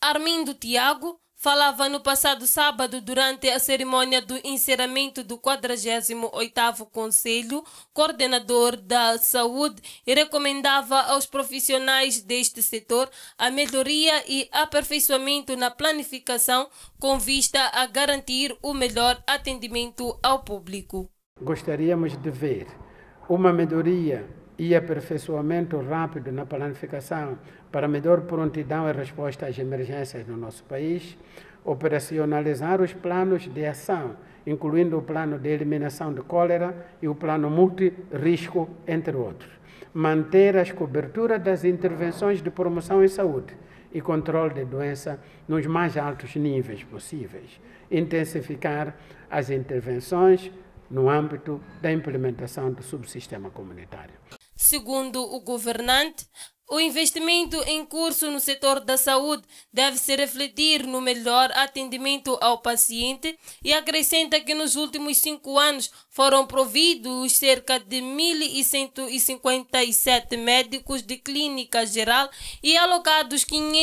Armindo Tiago falava no passado sábado durante a cerimônia do encerramento do 48º Conselho Coordenador da Saúde e recomendava aos profissionais deste setor a melhoria e aperfeiçoamento na planificação com vista a garantir o melhor atendimento ao público. Gostaríamos de ver uma melhoria e aperfeiçoamento rápido na planificação para melhor prontidão e resposta às emergências no nosso país, operacionalizar os planos de ação, incluindo o plano de eliminação de cólera e o plano multirisco, entre outros, manter as coberturas das intervenções de promoção em saúde e controle de doença nos mais altos níveis possíveis, intensificar as intervenções no âmbito da implementação do subsistema comunitário. Segundo o governante, o investimento em curso no setor da saúde deve se refletir no melhor atendimento ao paciente e acrescenta que nos últimos 5 anos foram providos cerca de 1.157 médicos de clínica geral e alocados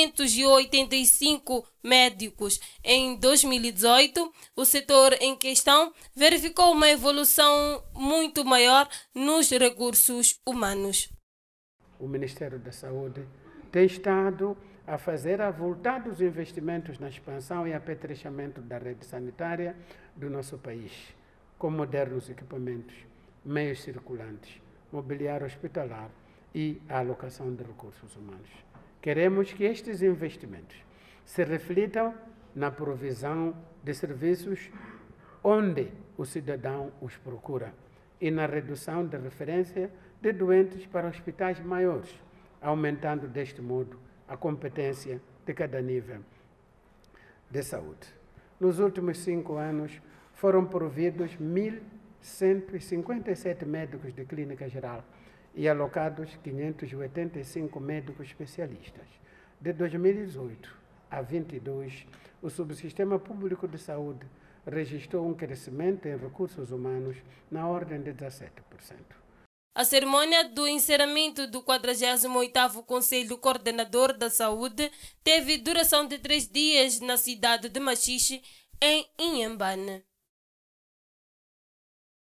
585 médicos. Em 2018, o setor em questão verificou uma evolução muito maior nos recursos humanos. O Ministério da Saúde tem estado a fazer avultados investimentos na expansão e apetrechamento da rede sanitária do nosso país, com modernos equipamentos, meios circulantes, mobiliário hospitalar e a alocação de recursos humanos. Queremos que estes investimentos se reflitam na provisão de serviços onde o cidadão os procura e na redução da referência de doentes para hospitais maiores, aumentando deste modo a competência de cada nível de saúde. Nos últimos 5 anos, foram providos 1.157 médicos de clínica geral e alocados 585 médicos especialistas. De 2018 a 2022, o subsistema público de saúde registrou um crescimento em recursos humanos na ordem de 17%. A cerimônia do encerramento do 48º Conselho Coordenador da Saúde teve duração de 3 dias na cidade de Machixe, em Inhambane.